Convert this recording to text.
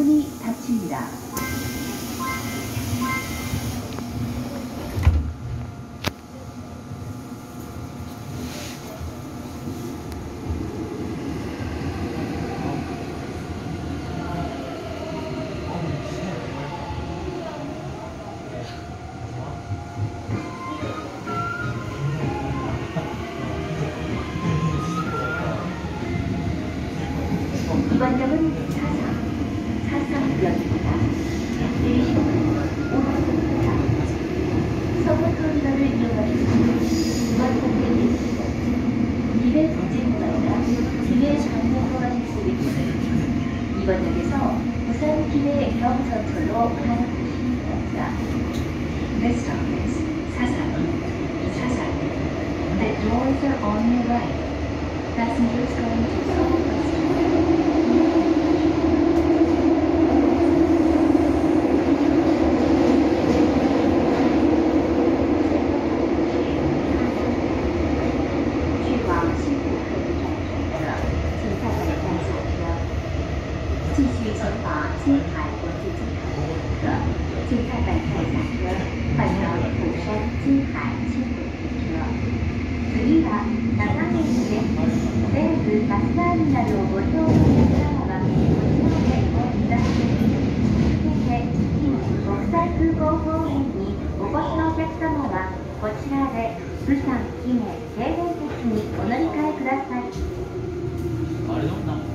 문이 닫힙니다. 이번역은 사상역입니다. 내리시는 5번역입니다. 서울터미널을 이용하시는 이번역의 내리시는 200국제공항이나 김해 방면으로 가실 수 있는 이번역에서 부산 김해 경선철로 가는 곳입니다. This stop is 사상. The doors are on your right. Passengers going to Seoul Bus 부산 김해 대전駅にお乗り換えください。